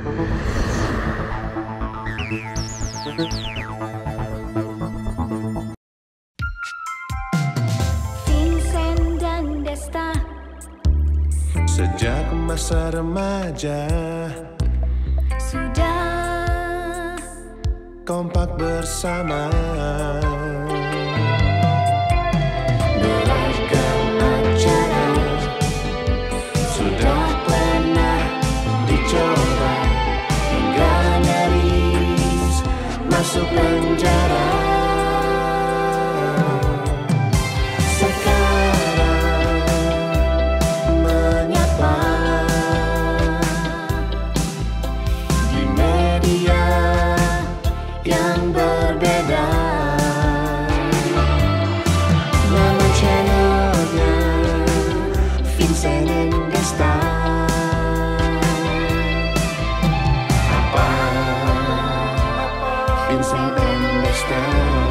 Vincent dan Desta. Sejak masa remaja Sudah kompak bersama. beragam acara Sudah pernah dicoba hingga nyaris masuk penjara. Sekarang menyapa di media yang berbeda. Nama channelnya Vincent and Desta. Apa Vincent and Desta?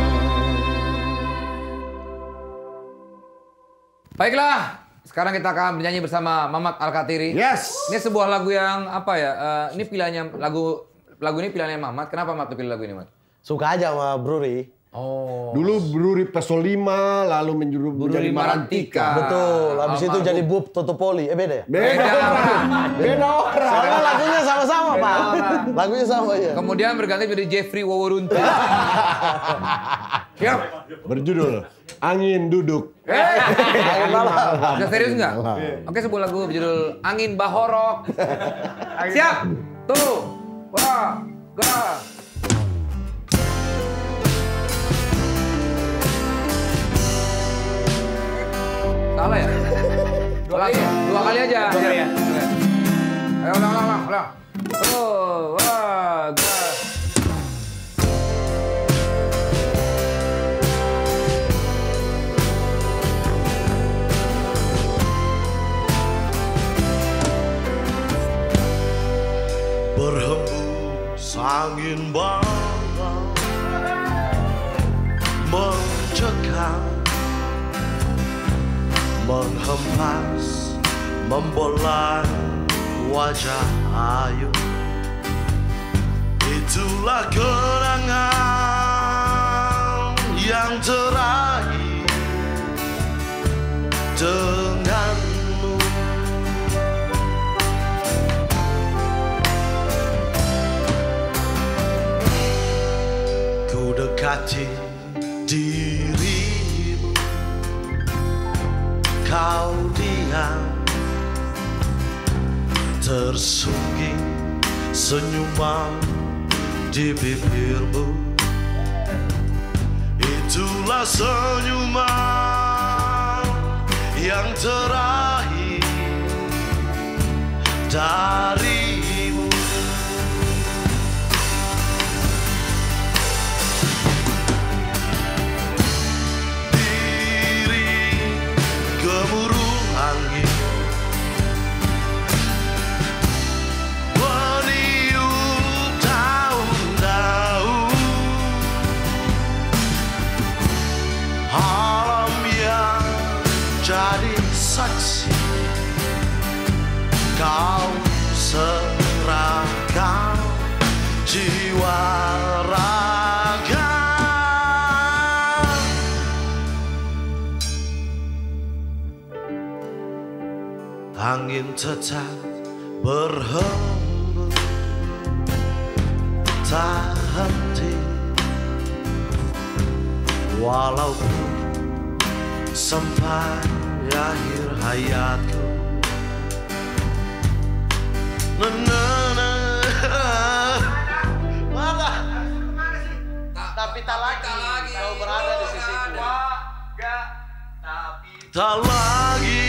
Baiklah, sekarang kita akan bernyanyi bersama Mamat Al-Katiri. Yes. Ini sebuah lagu yang apa ya? Ini pilihannya lagu ini pilihannya Mamat. Kenapa Mamat pilih lagu ini, Mat? Suka aja sama Bruri. Oh. Dulu Bruri Peso 5, lalu menjadi Marantika. Betul, habis itu almarhum. jadi Bub Totopoli. Beda ya? Beda orang. Beda orang. Soalnya lagunya sama-sama, Pak. Lagunya sama ya. Kemudian berganti menjadi Jeffrey Woworuntu. Siap. Berjudul Angin Duduk. Angin malam. Udah serius nggak? Oke, sebuah lagu berjudul Angin Bahorok. Siap. Tuh. Wah. Gah. Salah ya? Dua kali aja. Dua kali ya. Ayo ulang. Tuh. Wah. Gah. Berhembus angin barat mencekam, menghempas, membolak wajah ayu. Itulah kenangan yang terakhir denganmu. Ku dekati dirimu, kau diam, tersungging senyuman di bibirmu. Itulah senyuman yang terakhir darimu. Gemuruh angin meniup daun-daun, alam yang jadi saksi. Kau serahkan jiwa raga. Angin tetap berhembus, tak henti, walaupun sampai akhir hayatku. Mana? Tapi tak lagi kau berada di sisiku. Tak lagi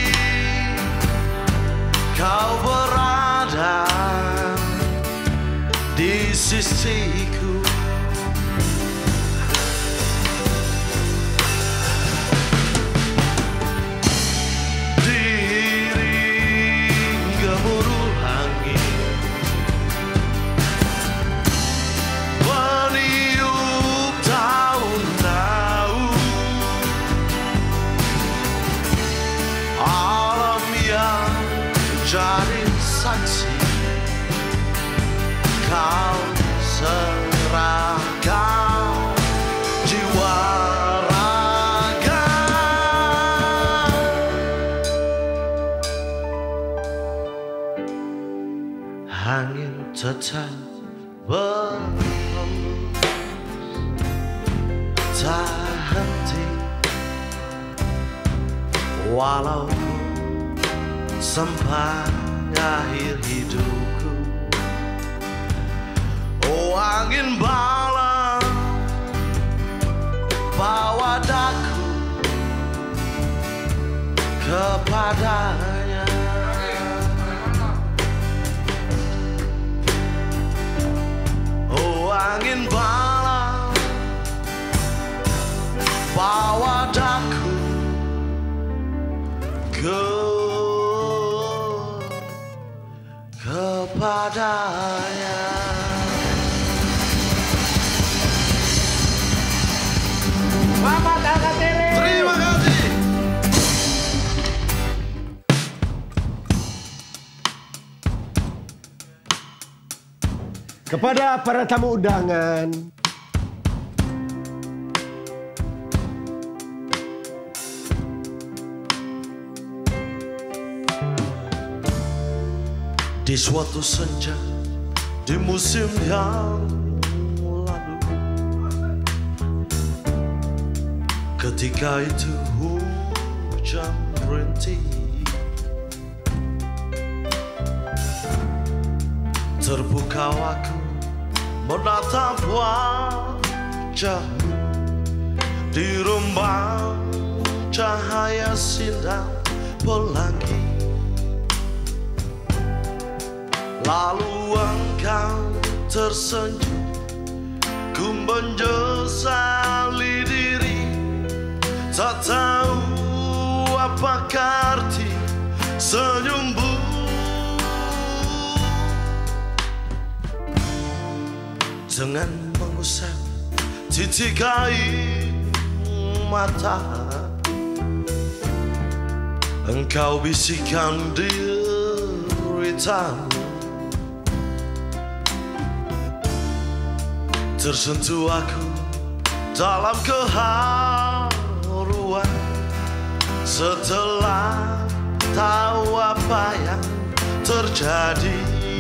kau berada di sisiku. Diri gemuruh angin meniup daun-daun, alam yang jadi saksi. kau serahkan jiwa raga. Angin tetap berhembus tak henti, walaupun sampai akhir hidupku. Oh angin malam, bawa daku kepadanya. Oh angin malam, bawa daku kepadanya. Selamat Alkatiri. Terima kasih. Kepada para tamu undangan, di suatu senja di musim yang lalu, ketika itu hujan rintik, terbuka aku menatap wajahmu di rembang cahaya sinar pelangi. Lalu engkau tersenyum, ku menyesali diri, tak tahu apa arti senyummu. Dengan mengusap titik air mata, engkau bisikan deritamu. Tersentuh aku dalam keharuan setelah tahu apa yang terjadi.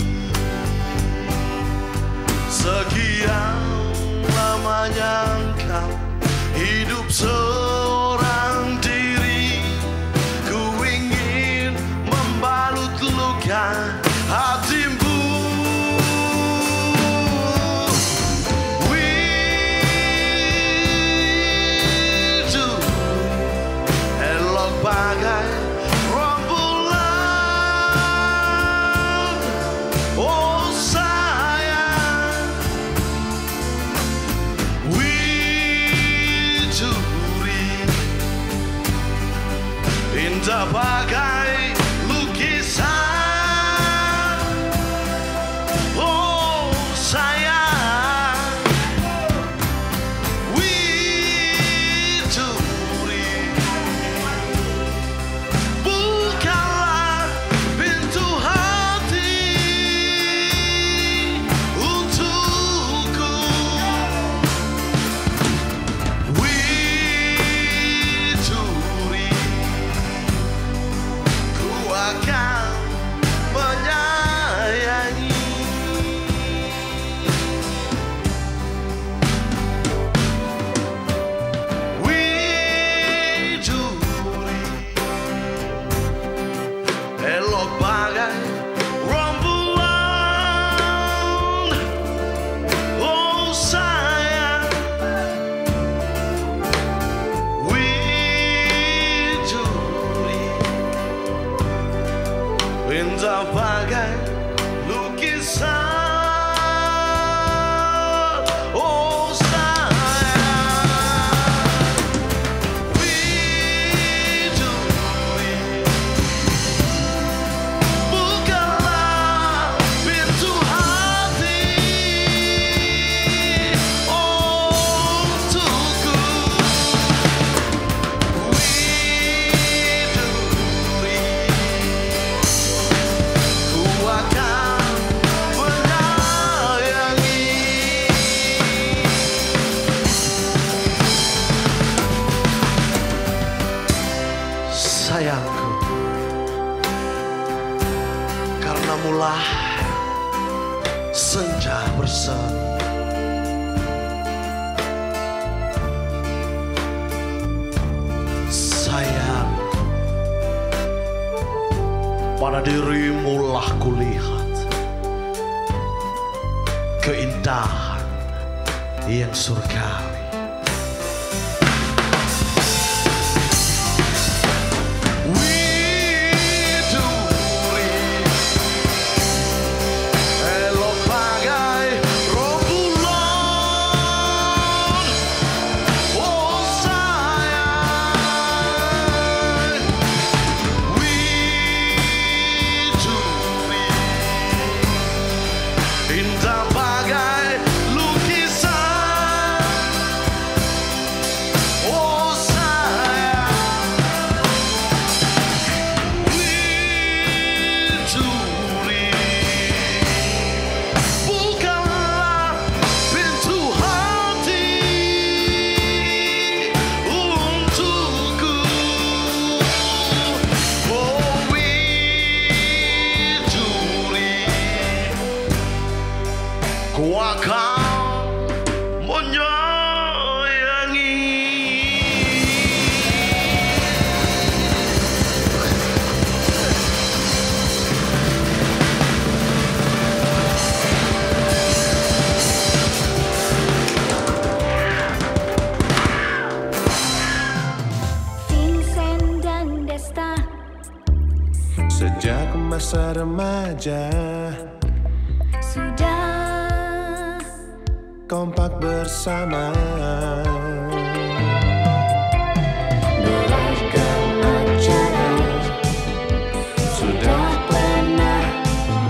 Sekian lamanya engkau hidup seorang diri, ku ingin membalut luka hatimu. Bagai rembulan, oh sayang, widuri indah bagai lukisan, oh sayang, widuri. senja bersemi. Sayang, pada dirimu lah kulihat keindahan yang surgawi. Indah bagai lukisan, oh sayang, Widuri bukanlah pintu hati untukku, oh Widuri, ku akan menyayangi. Vincent dan Desta. Sejak masa remaja Sudah kompak bersama, beragam acara sudah pernah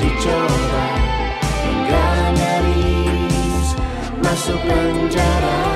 dicoba, hingga nyaris masuk penjara.